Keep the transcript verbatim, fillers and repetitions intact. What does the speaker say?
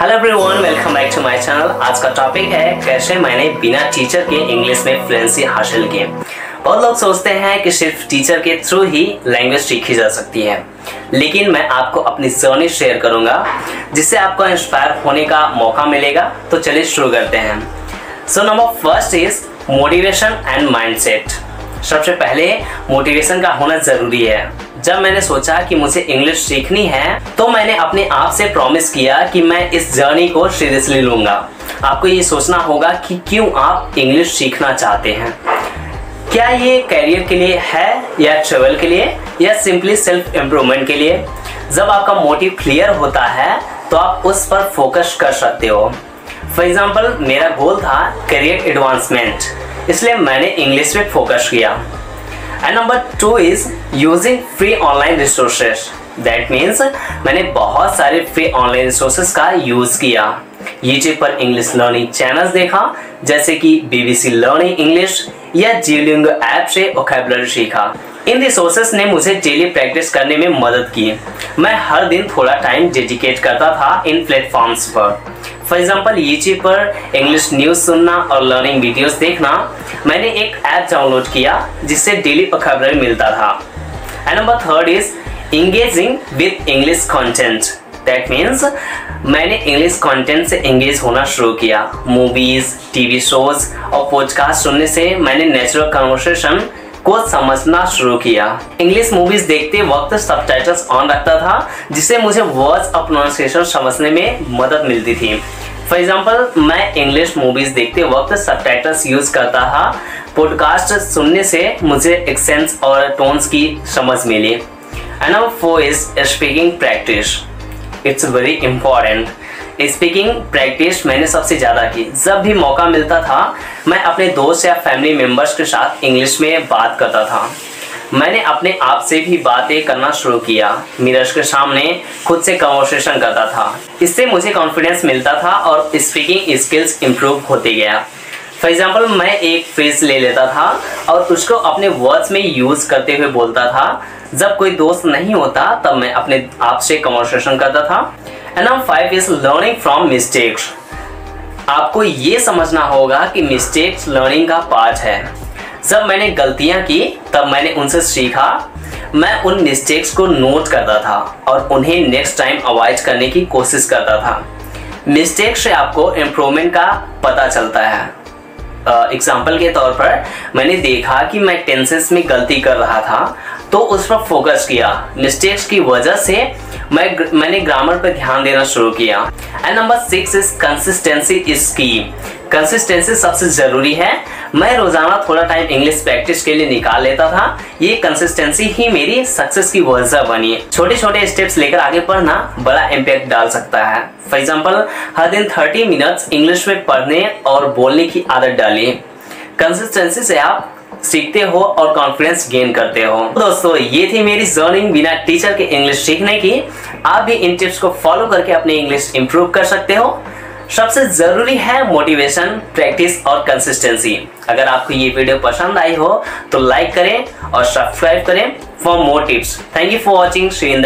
Hello everyone, welcome back to my channel. आज का topic है कैसे मैंने बिना टीचर के इंग्लिश में फ्लुएंसी हासिल की। बहुत लोग सोचते हैं कि सिर्फ टीचर के थ्रू ही लैंग्वेज सीखी जा सकती है, लेकिन मैं आपको अपनी जर्नी शेयर करूंगा जिससे आपको इंस्पायर होने का मौका मिलेगा। तो चलिए शुरू करते हैं। So number first is motivation and mindset. सबसे पहले मोटिवेशन का होना जरूरी है। जब मैंने सोचा कि मुझे इंग्लिश सीखनी है तो मैंने अपने आप से प्रॉमिस किया कि मैं इस जर्नी को सीरियसली लूंगा। आपको ये सोचना होगा कि क्यों आप इंग्लिश सीखना चाहते हैं। क्या ये करियर के लिए है या ट्रेवल के लिए या सिंपली सेल्फ इम्प्रूवमेंट के लिए। जब आपका मोटिव क्लियर होता है तो आप उस पर फोकस कर सकते हो। फॉर एग्जाम्पल, मेरा गोल था करियर एडवांसमेंट, इसलिए मैंने इंग्लिश पे फोकस किया। And number two is using free online resources. That means मैंने बहुत सारे फ्री ऑनलाइन रिसोर्सेज का यूज किया। यूट्यूब पर इंग्लिश लर्निंग चैनल्स देखा, जैसे कि बीबीसी लर्निंग इंग्लिश या जियोलिंगो ऐप से वोकैबुलरी सीखा। इन रिसोर्सेज ने मुझे डेली प्रैक्टिस करने में मदद की। मैं हर दिन थोड़ा टाइम डेडिकेट करता था इन प्लेटफॉर्म्स पर। फॉर एग्जाम्पल, यूट्यूब पर इंग्लिश न्यूज़ सुनना और लर्निंग वीडियोस देखना। मैंने एक ऐप डाउनलोड किया जिससे डेली वोकैबुलरी मिलता था। And number third is engaging with English content. That means मैंने इंग्लिश कंटेंट से एंगेज होना शुरू किया। मूवीज, टीवी शोज और पॉडकास्ट सुनने से मैंने नेचुरल कन्वर्सेशन को समझना शुरू किया। इंग्लिश मूवीज देखते वक्त सबटाइटल्स ऑन रखता था, जिससे मुझे वर्ड्स और प्रोनाउंसिएशन समझने में मदद मिलती थी। फॉर एग्जाम्पल, मैं इंग्लिश मूवीज देखते वक्त सबटाइटल्स यूज करता था। पॉडकास्ट सुनने से मुझे एक्सेंट्स और टोन्स की समझ मिली। And number four is speaking practice. It's very important. Speaking practice मैंने सबसे ज़्यादा की। जब भी मौका मिलता था मैं अपने दोस्त या फैमिली मेम्बर्स के साथ इंग्लिश में बात करता था। मैंने अपने आप से भी बातें करना शुरू किया। मिरर्स के सामने खुद से कन्वर्सेशन करता था। इससे मुझे कॉन्फिडेंस मिलता था और स्पीकिंग स्किल्स इम्प्रूव होते गया। फॉर एग्जाम्पल, मैं एक फ्रेज ले लेता था और उसको अपने वर्ड्स में यूज़ करते हुए बोलता था। जब कोई दोस्त नहीं होता तब मैं अपने आप से कन्वर्सेशन करता था। And number five is learning from mistakes. आपको ये समझना होगा कि मिस्टेक्स लर्निंग का पार्ट है। जब मैंने गलतियां की तब मैंने उनसे सीखा। मैं उन मिस्टेक्स को नोट करता था और उन्हें नेक्स्ट टाइम अवॉइड करने की कोशिश करता था। मिस्टेक से आपको इम्प्रूवमेंट का पता चलता है। एग्जाम्पल uh, के तौर पर मैंने देखा कि मैं टेंसेस में गलती कर रहा था तो उस पर फोकस किया। मिस्टेक्स की वजह से मैं मैंने ग्रामर पर ध्यान देना शुरू किया। And number six is consistency is key. Consistency सबसे ज़रूरी है। मैं रोज़ाना थोड़ा टाइम इंग्लिश प्रैक्टिस के लिए निकाल लेता था। ये कंसिस्टेंसी ही मेरी सक्सेस की वजह बनी। छोटे छोटे स्टेप्स लेकर आगे बढ़ना बड़ा इम्पैक्ट डाल सकता है। फॉर एग्जाम्पल, हर दिन थर्टी मिनट्स इंग्लिश में पढ़ने और बोलने की आदत डालिए। कंसिस्टेंसी से आप सीखते हो और कॉन्फिडेंस गेन करते हो। दोस्तों, ये थी मेरी जर्नी बिना टीचर के इंग्लिश सीखने की। आप भी इन टिप्स को फॉलो करके अपने इंग्लिश इंप्रूव कर सकते हो। सबसे जरूरी है मोटिवेशन, प्रैक्टिस और कंसिस्टेंसी। अगर आपको ये वीडियो पसंद आई हो तो लाइक करें और सब्सक्राइब करें for more tips. Thank you for watching.